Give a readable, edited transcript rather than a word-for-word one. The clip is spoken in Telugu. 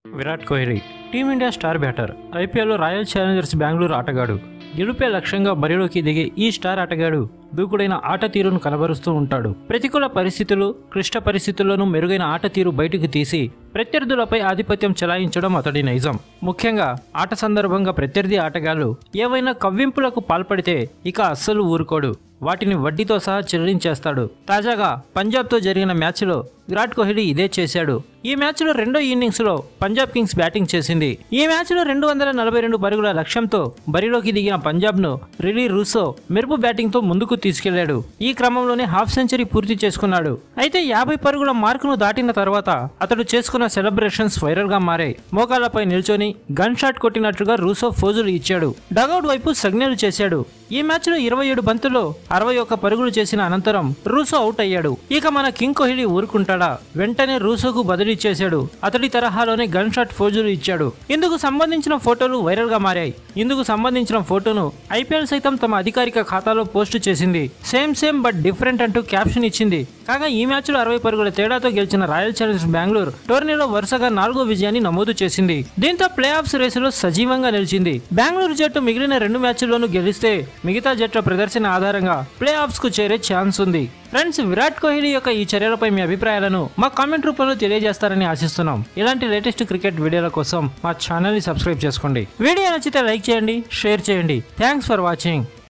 Virat Kohli team India star batter, ఐపీఎల్లో రాయల్ ఛాలెంజర్స్ బెంగళూరు ఆటగాడు. గెలుపే లక్ష్యంగా బరిలోకి దిగే ఈ స్టార్ ఆటగాడు దూకుడైన ఆట తీరును కనబరుస్తూ ఉంటాడు. ప్రతికూల పరిస్థితులు, క్లిష్ట పరిస్థితుల్లోనూ మెరుగైన ఆట తీరు బయటకు తీసి ప్రత్యర్థులపై ఆధిపత్యం చెలాయించడం అతడి నైజం. ముఖ్యంగా ఆట సందర్భంగా ప్రత్యర్థి ఆటగాళ్లు ఏవైనా కవ్వింపులకు పాల్పడితే ఇక అస్సలు ఊరుకోడు. వాటిని వడ్డీతో సహా చెల్లించేస్తాడు. తాజాగా పంజాబ్తో జరిగిన మ్యాచ్లో విరాట్ కోహ్లీ ఇదే చేశాడు. ఈ మ్యాచ్లో రెండో ఇన్నింగ్స్లో పంజాబ్ కింగ్స్ బ్యాటింగ్ చేసింది. ఈ మ్యాచ్లో 242 పరుగుల లక్ష్యంతో బరిలోకి దిగిన పంజాబ్ను రిలీ రూసో మెరుపు బ్యాటింగ్తో ముందుకు తీసుకెళ్లాడు. ఈ క్రమంలోనే హాఫ్ సెంచరీ పూర్తి చేసుకున్నాడు. అయితే 50 పరుగుల మార్కును దాటిన తర్వాత అతడు చేసుకున్న సెలబ్రేషన్స్ వైరల్ గా మారాయి. మోకాళ్లపై నిల్చొని గన్ షాట్ కొట్టినట్లుగా రూసో ఫోజులు ఇచ్చాడు. డగౌట్ వైపు సంజ్ఞలు చేశాడు. ఈ మ్యాచ్లో 27 బంతుల్లో 61 పరుగులు చేసిన అనంతరం రూసో అవుట్ అయ్యాడు. ఇక మన కింగ్ కోహ్లీ ఊరుకుంటాడా? వెంటనే రూసోకు బదిలిచ్చేశాడు. అతడి తరహాలోనే గన్ షాట్ ఫోజులు ఇచ్చాడు. ఇందుకు సంబంధించిన ఫోటోలు వైరల్ గా మారాయి. ఇందుకు సంబంధించిన ఫోటోను ఐపీఎల్ సైతం తమ అధికారిక ఖాతాలో పోస్టు చేసింది. సేమ్ బట్ డిఫరెంట్ అంటూ క్యాప్షన్ ఇచ్చింది. కాగా ఈ మ్యాచ్లో 60 పరుగుల తేడాతో గెలిచిన రాయల్ ఛాలెంజర్స్ బెంగళూరు టోర్నీలో వరుసగా 4వ విజయాన్ని నమోదు చేసింది. దీంతో ప్లే ఆఫ్స్ రేసులో సజీవంగా నిలిచింది. బెంగళూరు జట్టు మిగిలిన 2 మ్యాచ్ల్లోనూ గెలిస్తే మిగతా జట్ల ప్రదర్శన ఆధారంగా ప్లే ఆఫ్స్ కు చేరే ఛాన్స్ ఉంది. ఫ్రెండ్స్, విరాట్ కోహ్లీ యొక్క ఈ చర్యలపై మీ అభిప్రాయాలను మా కామెంట్ రూపంలో తెలియజేస్తారని ఆశిస్తున్నాం. ఇలాంటి లేటెస్ట్ క్రికెట్ వీడియోల కోసం మా ఛానల్ ని సబ్స్క్రైబ్ చేసుకోండి. వీడియో నచ్చితే లైక్ చేయండి, షేర్ చేయండి. Thanks for watching.